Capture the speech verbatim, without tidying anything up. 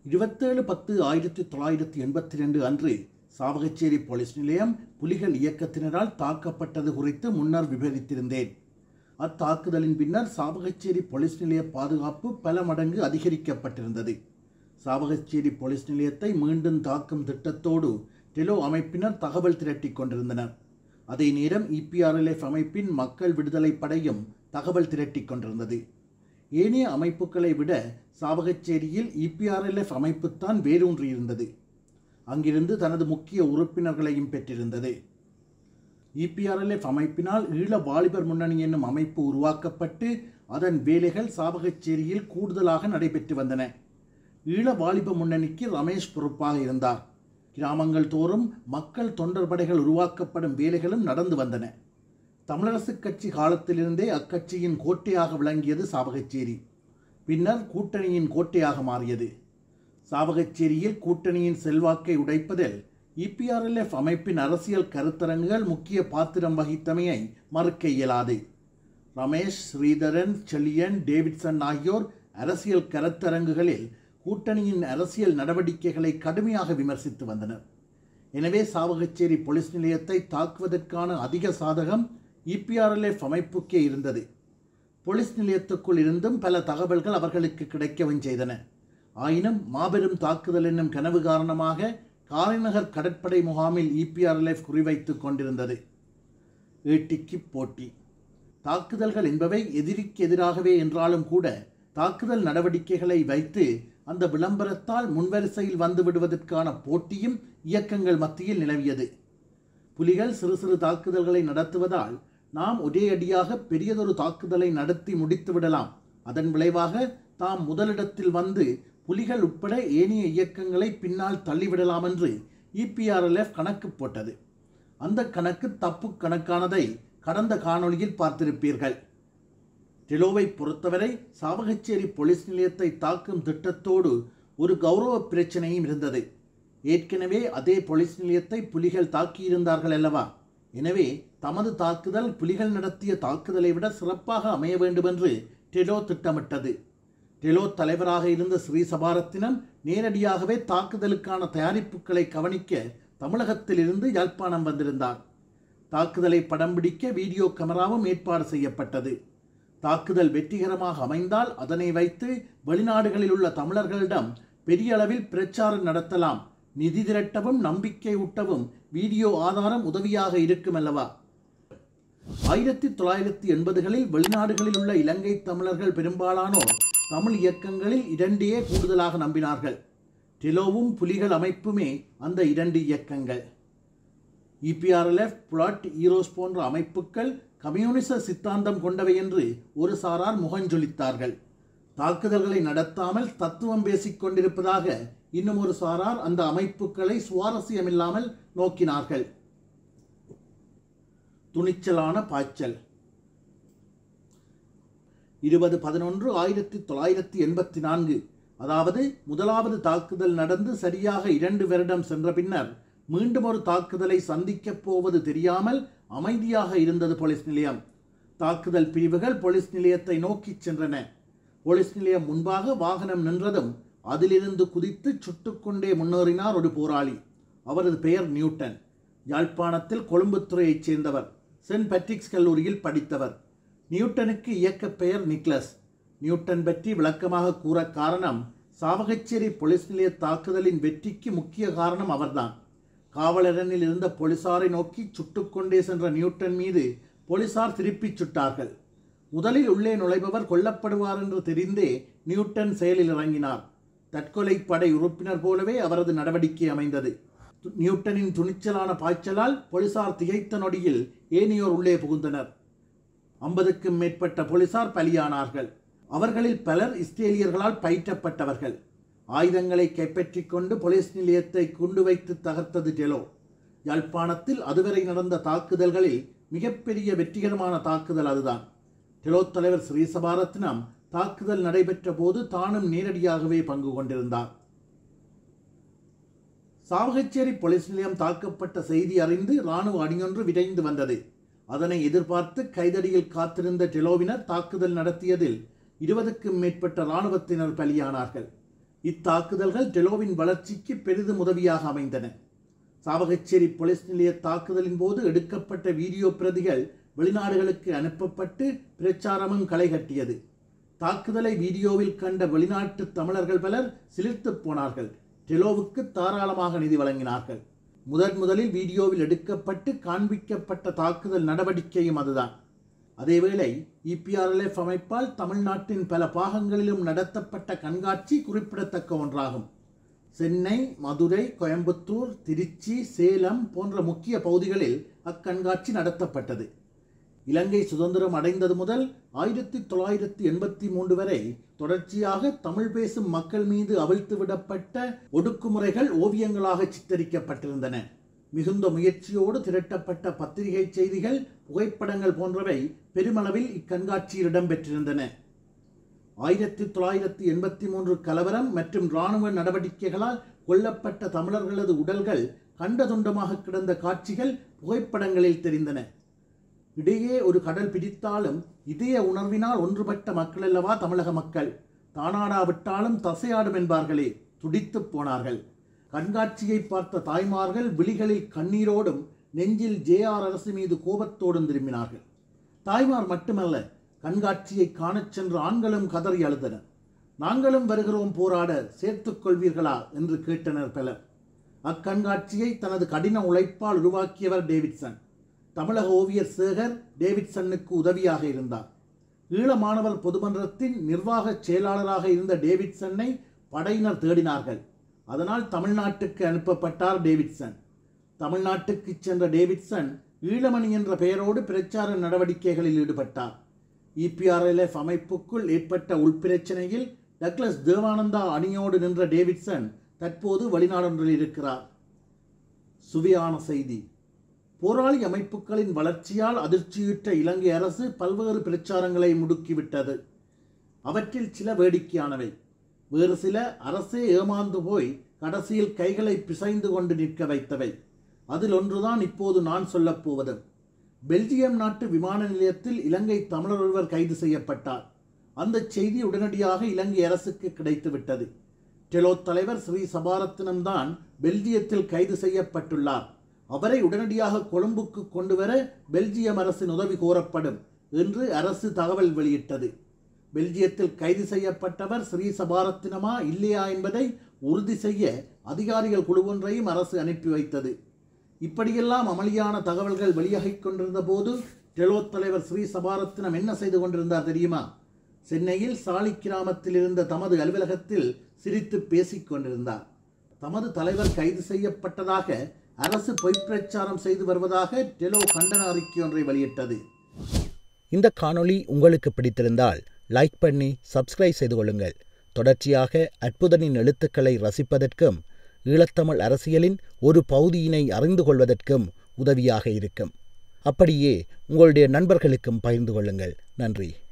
இருபத்தேழு பத்து ஆயிரத்தி தொள்ளாயிரத்தி எண்பத்தி ரெண்டு அன்று சாவகச்சேரி போலீஸ் நிலையம் புலிகள் இயக்கத்தினரால் தாக்கப்பட்டது குறித்து முன்னர் விவரித்திருந்தேன். அத்தாக்குதலின் பின்னர் சாவகச்சேரி போலீஸ் நிலைய பாதுகாப்பு பல மடங்கு அதிகரிக்கப்பட்டிருந்தது. சாவகச்சேரி போலீஸ் நிலையத்தை மீண்டும் தாக்கும் திட்டத்தோடு டெலோ அமைப்பினர் தகவல் திரட்டிக் கொண்டிருந்தனர். அதே நேரம் இபிஆர்எல்எஃப் அமைப்பின் மக்கள் விடுதலை படையும் தகவல் திரட்டிக் கொண்டிருந்தது. ஏனைய அமைப்புகளை விட சாவகச்சேரியில் இபிஆர்எல்எஃப் அமைப்புத்தான் வேரூன்றியிருந்தது. அங்கிருந்து தனது முக்கிய உறுப்பினர்களையும் பெற்றிருந்தது. இபிஆர்எல்எஃப் அமைப்பினால் ஈழ வாலிபர் முன்னணி என்னும் அமைப்பு உருவாக்கப்பட்டு அதன் வேலைகள் சாவகச்சேரியில் கூடுதலாக நடைபெற்று வந்தன. ஈழ வாலிப முன்னணிக்கு ரமேஷ் பொறுப்பாக இருந்தார். கிராமங்கள் தோறும் மக்கள் தொண்டர் படைகள் உருவாக்கப்படும் வேலைகளும் நடந்து வந்தன. தமிழரசு கட்சி காலத்திலிருந்தே அக்கட்சியின் கோட்டையாக விளங்கியது சாவகச்சேரி. பின்னர் கூட்டணியின் கோட்டையாக மாறியது. சாவகச்சேரியில் கூட்டணியின் செல்வாக்கை உடைப்பதில் இபிஆர்எல்எஃப் அமைப்பின் அரசியல் கருத்தரங்குகள் முக்கிய பாத்திரம் வகித்தமையை மறுக்க இயலாது. ரமேஷ், ஸ்ரீதரன், செல்லியன், டேவிட்சன் ஆகியோர் அரசியல் கருத்தரங்குகளில் கூட்டணியின் அரசியல் நடவடிக்கைகளை கடுமையாக விமர்சித்து வந்தனர். எனவே சாவகச்சேரி போலீஸ் நிலையத்தை தாக்குவதற்கான அதிக சாதகம் இபிஆர்எல்எஃப் அமைப்புக்கே இருந்தது. போலீஸ் நிலையத்துக்குள் இருந்தும் பல தகவல்கள் அவர்களுக்கு கிடைக்கவும் செய்தன. ஆயினும் மாபெரும் தாக்குதல் என்னும் கனவு காரணமாக காரைநகர் கடற்படை முகாமில் இபிஆர்எல்எஃப் குறிவைத்து கொண்டிருந்தது. ஈட்டிக்கு போட்டி. தாக்குதல்கள் என்பவை எதிரிக்கு எதிராகவே என்றாலும் கூட தாக்குதல் நடவடிக்கைகளை வைத்து அந்த விளம்பரத்தால் முன்வரிசையில் வந்து விடுவதற்கான போட்டியும் இயக்கங்கள் மத்தியில் நிலவியது. புலிகள் சிறு சிறு தாக்குதல்களை நடத்துவதால் நாம் ஒரே அடியாக பெரியதொரு தாக்குதலை நடத்தி முடித்து விடலாம். அதன் விளைவாக தாம் முதலிடத்தில் வந்து புலிகள் உட்பட ஏனைய இயக்கங்களை பின்னால் தள்ளிவிடலாம் என்று இபிஆர்எல்எஃப் கணக்கு போட்டது. அந்த கணக்கு தப்பு கணக்கானதை கடந்த காணொளியில் பார்த்திருப்பீர்கள். டெலோவை பொறுத்தவரை சாவகச்சேரி போலீஸ் நிலையத்தை தாக்கும் திட்டத்தோடு ஒரு கௌரவ பிரச்சனையும் இருந்தது. ஏற்கனவே அதே போலீஸ் நிலையத்தை புலிகள் தாக்கியிருந்தார்கள் அல்லவா? எனவே தமது தாக்குதல் புலிகள் நடத்திய தாக்குதலை விட சிறப்பாக அமைய வேண்டும் என்று டெலோ திட்டமிட்டது. டெலோ தலைவராக இருந்த ஸ்ரீ சபாரத்தினம் நேரடியாகவே தாக்குதலுக்கான தயாரிப்புகளை கவனிக்க தமிழகத்திலிருந்து யாழ்ப்பாணம் வந்திருந்தார். தாக்குதலை படம் பிடிக்க வீடியோ கேமராவும் ஏற்பாடு செய்யப்பட்டது. தாக்குதல் வெற்றிகரமாக அமைந்தால் அதனை வைத்து வெளிநாடுகளில் உள்ள தமிழர்களிடம் பெரிய அளவில் பிரச்சாரம் நடத்தலாம். நிதி திரட்டவும் நம்பிக்கை ஊட்டவும் வீடியோ ஆதாரம் உதவியாக இருக்கும் அல்லவா? ஆயிரத்தி தொள்ளாயிரத்தி எண்பதுகளில் வெளிநாடுகளில் உள்ள இலங்கை தமிழர்கள் பெரும்பாலானோர் தமிழ் இயக்கங்களில் இரண்டையே கூடுதலாக நம்பினார்கள். டெலோவும் புலிகள் அமைப்புமே அந்த இரண்டு இயக்கங்கள். இபிஆர்எல்எஃப், புலாட், ஈரோஸ் போன்ற அமைப்புகள் கம்யூனிச சித்தாந்தம் கொண்டவை என்று ஒரு சாரார் முகஞ்சொலித்தார்கள். தாக்குதல்களை நடத்தாமல் தத்துவம் பேசிக் கொண்டிருப்பதாக இன்னும் ஒரு சாரார் அந்த அமைப்புகளை சுவாரஸ்யமில்லாமல் நோக்கினார்கள். துணிச்சலான பாய்ச்சல். இருபது பதினொன்று ஆயிரத்தி தொள்ளாயிரத்தி எண்பத்தி நான்கு அதாவது முதலாவது தாக்குதல் நடந்து சரியாக இரண்டு வருடம் சென்ற பின்னர் மீண்டும் ஒரு தாக்குதலை சந்திக்கப் போவது தெரியாமல் அமைதியாக இருந்தது போலீஸ் நிலையம். தாக்குதல் பிரிவுகள் போலீஸ் நிலையத்தை நோக்கி சென்றன. போலீஸ் நிலையம் முன்பாக வாகனம் நின்றதும் அதிலிருந்து குதித்து சுட்டுக்கொண்டே முன்னேறினார் ஒரு போராளி. அவரது பெயர் நியூட்டன். யாழ்ப்பாணத்தில் கொழும்புத்துறையைச் சேர்ந்தவர். சென்ட் பேட்ரிக்ஸ் கல்லூரியில் படித்தவர். நியூட்டனுக்கு இயக்க பெயர் நிக்லஸ். நியூட்டன் பற்றி விளக்கமாக கூற காரணம் சாவகச்சேரி போலீஸ் நிலைய தாக்குதலின் வெற்றிக்கு முக்கிய காரணம் அவர்தான். காவலரனில் இருந்த போலீசாரை நோக்கி சுட்டுக்கொண்டே சென்ற நியூட்டன் மீது போலீசார் திருப்பிச் சுட்டார்கள். முதலில் உள்ளே நுழைபவர் கொல்லப்படுவார் என்று தெரிந்தே நியூட்டன் செயலில் இறங்கினார். தற்கொலை படை உறுப்பினர் போலவே அவரது நடவடிக்கை அமைந்தது. நியூட்டனின் துணிச்சலான பாய்ச்சலால் போலீசார் திகைத்த நொடியில் ஏனையோர் உள்ளே புகுந்தனர். ஐம்பதுக்கும் மேற்பட்ட போலீசார் பலியானார்கள். அவர்களில் பலர் இஸ்ரேலியர்களால் பயிற்றப்பட்டவர்கள். ஆயுதங்களை கைப்பற்றிக் கொண்டு போலீஸ் நிலையத்தை குண்டு வைத்து தகர்த்தது டெலோ. யாழ்ப்பாணத்தில் அதுவரை நடந்த தாக்குதல்களில் மிகப்பெரிய வெற்றிகரமான தாக்குதல் அதுதான். டெலோ தலைவர் ஸ்ரீ சபாரத்னம் தாக்குதல் நடைபெற்ற போது தானும் நேரடியாகவே பங்கு கொண்டிருந்தார். சாவகச்சேரி போலீஸ் நிலையம் தாக்கப்பட்ட செய்தி அறிந்து இராணுவ அணியொன்று விரைந்து வந்தது. அதனை எதிர்பார்த்து கைதடியில் காத்திருந்த டெலோவினர் தாக்குதல் நடத்தியதில் இருபதுக்கும் மேற்பட்ட இராணுவத்தினர் பலியானார்கள். இத்தாக்குதல்கள் டெலோவின் வளர்ச்சிக்கு பெரிதும் உதவியாக அமைந்தன. சாவகச்சேரி போலீஸ் நிலைய தாக்குதலின் போது எடுக்கப்பட்ட வீடியோ பிரதிகள் வெளிநாடுகளுக்கு அனுப்பப்பட்டு பிரச்சாரமும் களை கட்டியது. தாக்குதலை வீடியோவில் கண்ட வெளிநாட்டு தமிழர்கள் பலர் சிலிர்த்து போனார்கள். டெலோவுக்கு தாராளமாக நிதி வழங்கினார்கள். முதன் முதலில் வீடியோவில் எடுக்கப்பட்டு காண்பிக்கப்பட்ட தாக்குதல் நடவடிக்கையும் அதுதான். அதேவேளை இபிஆர்எல்எஃப் அமைப்பால் தமிழ்நாட்டின் பல பாகங்களிலும் நடத்தப்பட்ட கண்காட்சி குறிப்பிடத்தக்க ஒன்றாகும். சென்னை, மதுரை, கோயம்புத்தூர், திருச்சி, சேலம் போன்ற முக்கிய பகுதிகளில் அக்கண்காட்சி நடத்தப்பட்டது. இலங்கை சுதந்திரம் அடைந்தது முதல் ஆயிரத்தி தொள்ளாயிரத்தி எண்பத்தி மூன்று வரை தொடர்ச்சியாக தமிழ் பேசும் மக்கள் மீது அவிழ்த்து விடப்பட்ட ஒடுக்குமுறைகள் ஓவியங்களாக சித்தரிக்கப்பட்டிருந்தன. மிகுந்த முயற்சியோடு திரட்டப்பட்ட பத்திரிகை செய்திகள், புகைப்படங்கள் போன்றவை பெருமளவில் இக்கண்காட்சியில் இடம்பெற்றிருந்தன. ஆயிரத்தி தொள்ளாயிரத்தி எண்பத்தி மூன்று கலவரம் மற்றும் இராணுவ நடவடிக்கைகளால் கொல்லப்பட்ட தமிழர்களது உடல்கள் கண்டதுண்டமாக கிடந்த காட்சிகள் புகைப்படங்களில் தெரிந்தன. இடையே ஒரு கடல் பிடித்தாலும் இதய உணர்வினால் ஒன்றுபட்ட மக்கள் அல்லவா தமிழக மக்கள். தானாடாவிட்டாலும் தசையாடும் என்பார்களே, துடித்து போனார்கள். கண்காட்சியை பார்த்த தாய்மார்கள் விழிகளில் கண்ணீரோடும் நெஞ்சில் ஜே ஆர் அரசு மீது கோபத்தோடும் திரும்பினார்கள். தாய்மார் மட்டுமல்ல, கண்காட்சியை காணச் சென்ற ஆண்களும் கதறி அழுதனர். நாங்களும் வருகிறோம் போராட, சேர்த்துக் கொள்வீர்களா என்று கேட்டனர் பலர். அக்கண்காட்சியை தனது கடின உழைப்பால் உருவாக்கியவர் டேவிட்சன். தமிழக ஓவியர் சேகர் டேவிட்சனுக்கு உதவியாக இருந்தார். ஈழ மாணவர் பொதுமன்றத்தின் நிர்வாக செயலாளராக இருந்த டேவிட்சனை படையினர் தேடினார்கள். அதனால் தமிழ்நாட்டுக்கு அனுப்பப்பட்டார் டேவிட்சன். தமிழ்நாட்டுக்கு சென்ற டேவிட்சன் ஈழமணி என்ற பெயரோடு பிரச்சார நடவடிக்கைகளில் ஈடுபட்டார். இபிஆர்எல்எஃப் அமைப்புக்குள் ஏற்பட்ட உள்பிரச்சனையில் டக்ளஸ் தேவானந்தா அணியோடு நின்ற டேவிட்சன் தற்போது வெளிநாடொன்றில் இருக்கிறார். சுவையான செய்தி. போராளி அமைப்புகளின் வளர்ச்சியால் அதிர்ச்சியுற்ற இலங்கை அரசு பல்வேறு பிரச்சாரங்களை முடுக்கிவிட்டது. அவற்றில் சில வேடிக்கையானவை, வேறு சில அரசே ஏமாந்து போய் கடைசியில் கைகளை பிசைந்து கொண்டு நிற்க வைத்தவை. அதில் ஒன்றுதான் இப்போது நான் சொல்லப் போவது. பெல்ஜியம் நாட்டு விமான நிலையத்தில் இலங்கை தமிழர் ஒருவர் கைது செய்யப்பட்டார். அந்த செய்தி உடனடியாக இலங்கை அரசுக்கு கிடைத்துவிட்டது. டெலோ தலைவர் ஸ்ரீ சபாரத்தினம் தான் பெல்ஜியத்தில் கைது செய்யப்பட்டுள்ளார். அவரை உடனடியாக கொழும்புக்கு கொண்டு வர பெல்ஜியம் அரசின் உதவி கோரப்படும் என்று அரசு தகவல் வெளியிட்டது. பெல்ஜியத்தில் கைது செய்யப்பட்டவர் ஸ்ரீ சபாரத்தினமா இல்லையா என்பதை உறுதி செய்ய அதிகாரிகள் குழு ஒன்றையும் அரசு அனுப்பி வைத்தது. இப்படியெல்லாம் அமளியான தகவல்கள் வெளியாகிக் கொண்டிருந்த போது டெலோ தலைவர் ஸ்ரீ சபாரத்தினம் என்ன செய்து கொண்டிருந்தார் தெரியுமா? சென்னையில் சாலி கிராமத்தில் இருந்த தமது அலுவலகத்தில் சிரித்து பேசிக் கொண்டிருந்தார். தமது தலைவர் கைது செய்யப்பட்டதாக அரசு பொய்ப்பிரச்சாரம் செய்து வருவதாக டெலோ கண்டன அறிக்கை ஒன்றை வெளியிட்டது. இந்த காணொளி உங்களுக்கு பிடித்திருந்தால் லைக் பண்ணி சப்ஸ்கிரைப் செய்து கொள்ளுங்கள். தொடர்ச்சியாக அற்புதனின் எழுத்துக்களை ரசிப்பதற்கும் ஈழத்தமிழ் அரசியலின் ஒரு பகுதியினை அறிந்து கொள்வதற்கும் உதவியாக இருக்கும். அப்படியே உங்களுடைய நண்பர்களுக்கும் பகிர்ந்து கொள்ளுங்கள். நன்றி.